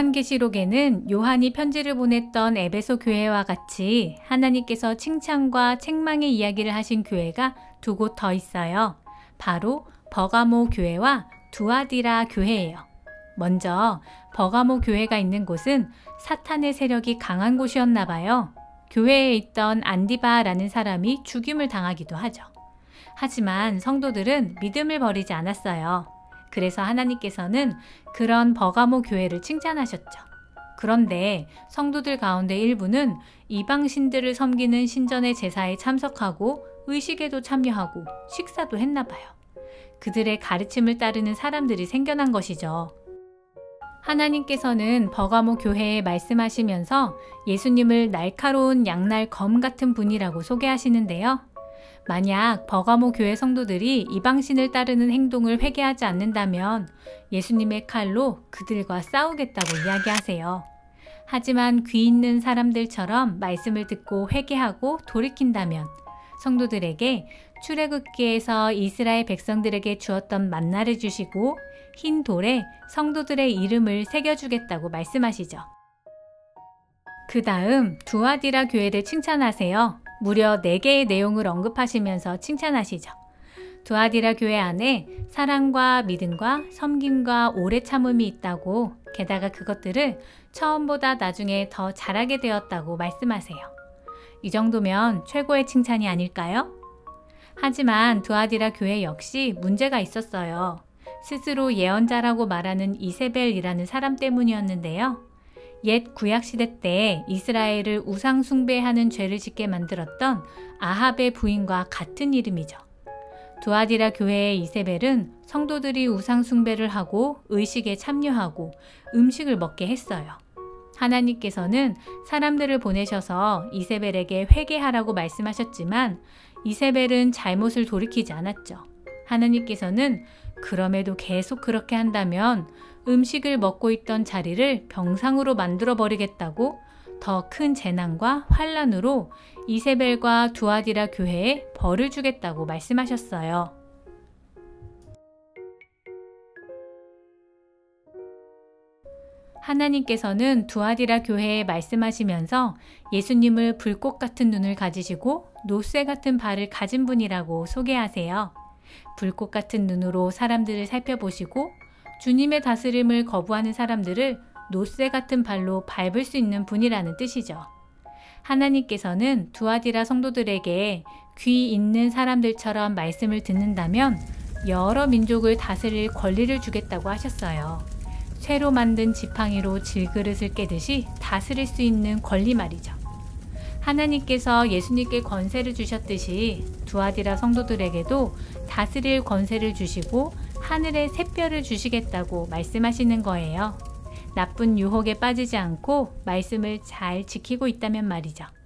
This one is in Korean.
요한계시록에는 요한이 편지를 보냈던 에베소 교회와 같이 하나님께서 칭찬과 책망의 이야기를 하신 교회가 두 곳 더 있어요. 바로 버가모 교회와 두아디라 교회예요. 먼저 버가모 교회가 있는 곳은 사탄의 세력이 강한 곳이었나 봐요. 교회에 있던 안디바라는 사람이 죽임을 당하기도 하죠. 하지만 성도들은 믿음을 버리지 않았어요. 그래서 하나님께서는 그런 버가모 교회를 칭찬하셨죠. 그런데 성도들 가운데 일부는 이방신들을 섬기는 신전의 제사에 참석하고 의식에도 참여하고 식사도 했나 봐요. 그들의 가르침을 따르는 사람들이 생겨난 것이죠. 하나님께서는 버가모 교회에 말씀하시면서 예수님을 날카로운 양날 검 같은 분이라고 소개하시는데요. 만약 버가모 교회 성도들이 이방신을 따르는 행동을 회개하지 않는다면 예수님의 칼로 그들과 싸우겠다고 이야기하세요. 하지만 귀 있는 사람들처럼 말씀을 듣고 회개하고 돌이킨다면 성도들에게 출애굽기에서 이스라엘 백성들에게 주었던 만나를 주시고 흰 돌에 성도들의 이름을 새겨주겠다고 말씀하시죠. 그 다음 두아디라 교회를 칭찬하세요. 무려 4개의 내용을 언급하시면서 칭찬하시죠. 두아디라 교회 안에 사랑과 믿음과 섬김과 오래 참음이 있다고, 게다가 그것들을 처음보다 나중에 더 잘하게 되었다고 말씀하세요. 이 정도면 최고의 칭찬이 아닐까요? 하지만 두아디라 교회 역시 문제가 있었어요. 스스로 예언자라고 말하는 이세벨이라는 사람 때문이었는데요. 옛 구약시대 때 이스라엘을 우상 숭배하는 죄를 짓게 만들었던 아합의 부인과 같은 이름이죠. 두아디라 교회의 이세벨은 성도들이 우상 숭배를 하고 의식에 참여하고 음식을 먹게 했어요. 하나님께서는 사람들을 보내셔서 이세벨에게 회개하라고 말씀하셨지만 이세벨은 잘못을 돌이키지 않았죠. 하나님께서는 그럼에도 계속 그렇게 한다면 음식을 먹고 있던 자리를 병상으로 만들어 버리겠다고 더 큰 재난과 환란으로 이세벨과 두아디라 교회에 벌을 주겠다고 말씀하셨어요. 하나님께서는 두아디라 교회에 말씀하시면서 예수님을 불꽃 같은 눈을 가지시고 노쇠 같은 발을 가진 분이라고 소개하세요. 불꽃 같은 눈으로 사람들을 살펴보시고 주님의 다스림을 거부하는 사람들을 노쇠 같은 발로 밟을 수 있는 분이라는 뜻이죠. 하나님께서는 두아디라 성도들에게 귀 있는 사람들처럼 말씀을 듣는다면 여러 민족을 다스릴 권리를 주겠다고 하셨어요. 쇠로 만든 지팡이로 질그릇을 깨듯이 다스릴 수 있는 권리 말이죠. 하나님께서 예수님께 권세를 주셨듯이 두아디라 성도들에게도 다스릴 권세를 주시고 하늘의 샛별을 주시겠다고 말씀하시는 거예요. 나쁜 유혹에 빠지지 않고 말씀을 잘 지키고 있다면 말이죠.